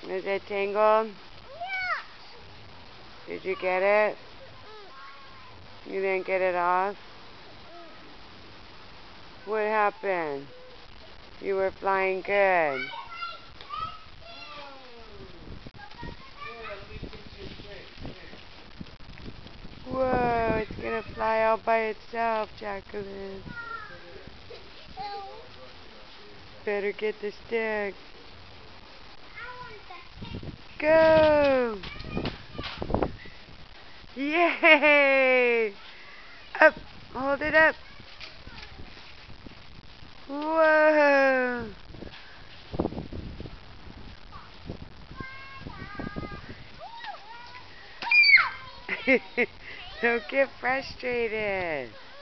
Is it tangled? Did you get it? You didn't get it off? What happened? You were flying good. Whoa, it's gonna fly all by itself, Jacqueline. Better get the stick. Go! Yay! Up! Hold it up! Whoa! Don't get frustrated.